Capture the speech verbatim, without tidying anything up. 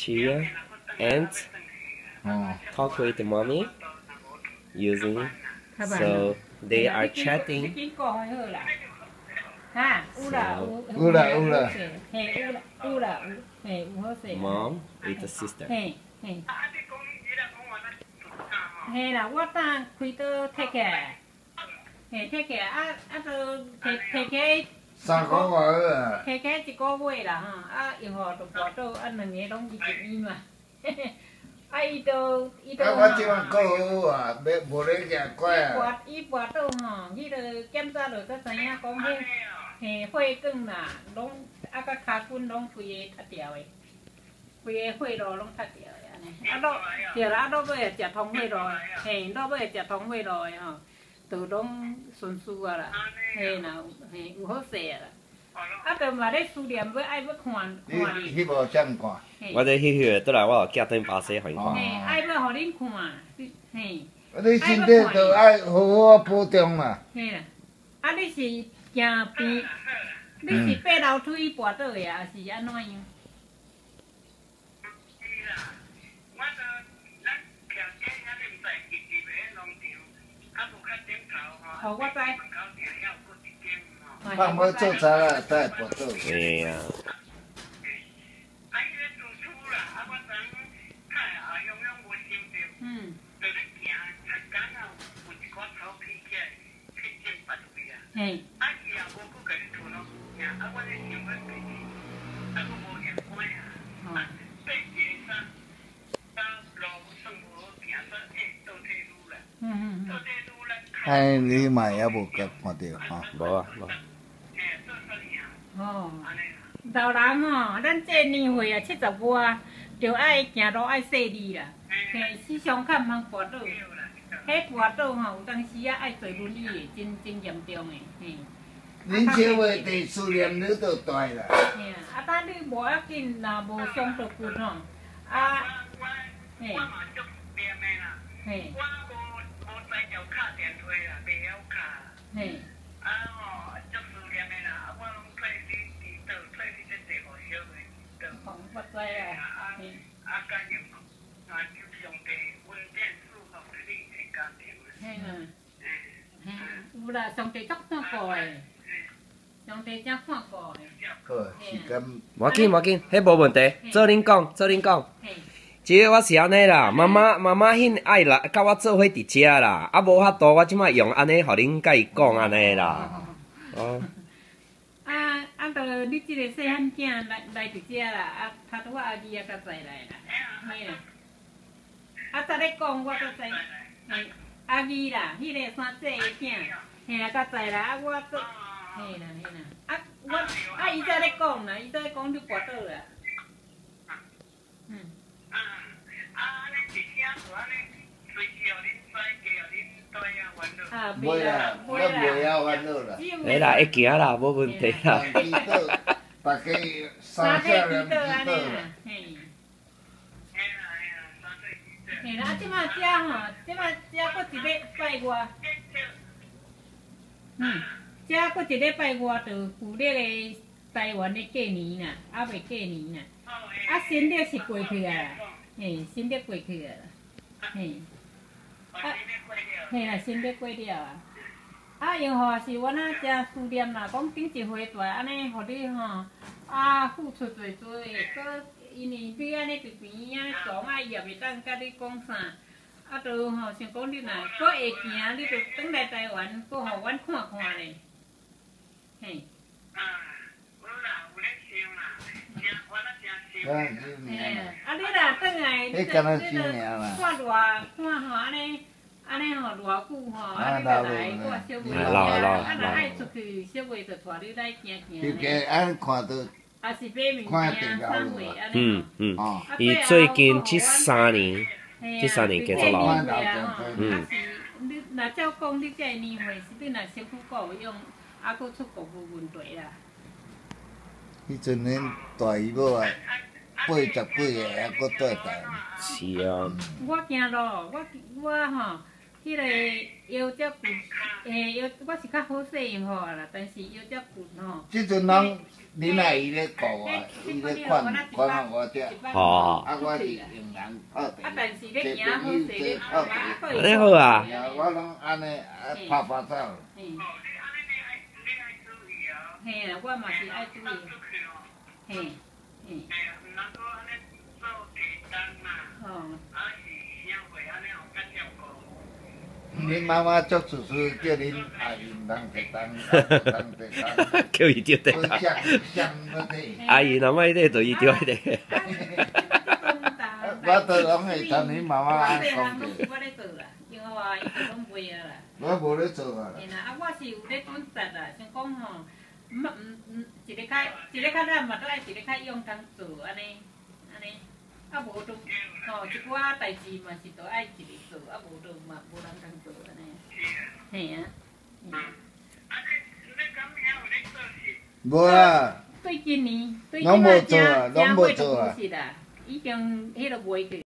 here and talk with the mommy using. So they are chatting. So, mom with the sister. Hey là what ta quý tơ take care. Hey take care à à tơ take take care. Sao có vợ à? Take care chỉ có vui là ha. À yêu họ tụ bỏ tơ anh mình nghe đông gì chuyện mà. Ai tơ ai tơ. Cái quá chỉ mà cô à, bé bố đấy kìa quay à. Quạt ít quạt tơ ha. Như tơ kem ra rồi tơ say nha con he. He khuê cưng là đông à cái khá quân đông khuê thật tiểu ấy. Khuê khuê đồ đông thật tiểu. À đó, thì là đó bây giờ thống về rồi, hè đó bây giờ thống về rồi hả, từ đông xuân xu là, hè nào hè hốt xe là, à từ mà đấy số điểm với ai với hoàn hoàn đi, đi vào chân qua. 我哋去去倒来，我寄灯巴士互伊看。 嘿，爱要互恁看，嘿。 你现在就爱好好保重嘛。 嘿啦，啊你是行边，你是爬楼梯跋倒的啊，是安怎样？ 好，我知。 他们做啥了？在不做。 对呀。 嗯。嘿。嗯嗯嗯。 哎，你嘛也无甲看到哈？ 无啊，无。 哦，老人吼，咱这年岁啊，七十外，就爱行路爱细腻啦。嘿，时常较毋通跋倒。迄跋倒吼，有当时啊爱坐轮椅的，真真严重的。嘿。 恁这话第思念你都大啦。 嘿啊，啊，等你无要紧，若无伤到骨吼，啊，嘿，嘿。 嘿，啊吼，足思念的啦，我拢替你祈祷，替你这地方小的祈祷。哦，我知啊。嘿，啊，感谢啊，求上帝稳定祝福你的家庭。嘿啦，嘿，有啦，上帝足看过的，上帝真看过的。 好，时间。 无要紧，无要紧，迄无问题。做恁讲，做恁讲。 即个我是安尼啦，妈妈妈妈迄爱来甲我做伙伫遮啦，啊无法度我即摆用安尼，互恁甲伊讲安尼啦。哦。 啊啊！着你即个细汉囝来来伫遮啦，啊，他拄我阿姨啊，才知来啦，嘿啦。啊，昨日讲我才知，嘿，阿姨啦，迄个三姐的囝，嘿啦，才知啦，啊我做，嘿啦嘿啦，啊我啊伊才咧讲啦，伊才咧讲你跋倒啦。 啊， 袂啦，我袂晓烦恼啦。 会啦，会行啦，无问题啦。 祈祷，大家三下人祈祷啦。 嘿。嘿啦，即马遮吼，即马遮搁一礼拜外，嗯，遮搁一礼拜外就旧历的台湾的过年啦，还未过年啦。啊，新历是过去啊啦，嘿，新历过去啊啦，嘿。啊。 嘿啦，新历过了啊！啊，因吼是阮仔真思念啦，讲顶一回大安尼，互你吼啊付出侪多的，搁因为你安尼伫边啊撞啊，伊也袂当甲你讲啥，啊，就吼想讲你若搁会行，你就转来台湾，搁互阮看看咧，嘿。啊，有啦，有咧想啦，真我啦真想。嘿，啊，你若转来，你这你着看偌看吼安尼。 安尼吼偌久吼，啊你来来我小妹，啊若爱出去，小妹就带你来行行。 就个安看到。 啊是买物件、送货安尼。 嗯嗯。伊最近这三年，这三年加做老。 嗯。你若照讲，你这年岁是你若身躯够有用，啊搁出国无问题啦。 迄阵恁大姨母啊，八十几个还搁带带。 是啊。 我行路，我我吼。 迄个腰只骨，诶，腰我是较好适应好啦，但是腰只骨吼。 即阵人你那伊咧顾啊，伊咧款款啊我只， 哦， 啊我是用人泡茶， 啊，但是咧行好势咧， 泡茶， 安尼好啊。 我拢安尼啊泡泡澡。 嘿，嘿啊，我嘛是爱注意，嘿，嘿，哦。 恁妈妈做厨师，叫恁阿姨当食当，当食当。 叫伊着得啊。阿姨若莫得，就伊着得。 我都拢会听恁妈妈安讲着。我咧做啦，因为话伊就拢袂啊啦。 我无咧做啊。 嘿啦，啊，我是有咧准责啦，想讲吼，毋毋毋，一个较一个较懒嘛，都爱一个较勇敢做安尼，安尼。啊，无就吼一寡代志嘛是都爱一个做，啊无就嘛无人通做安尼。嘿啊。 无啦。 对今年，对今仔正正月就有是啦，已经迄个卖去。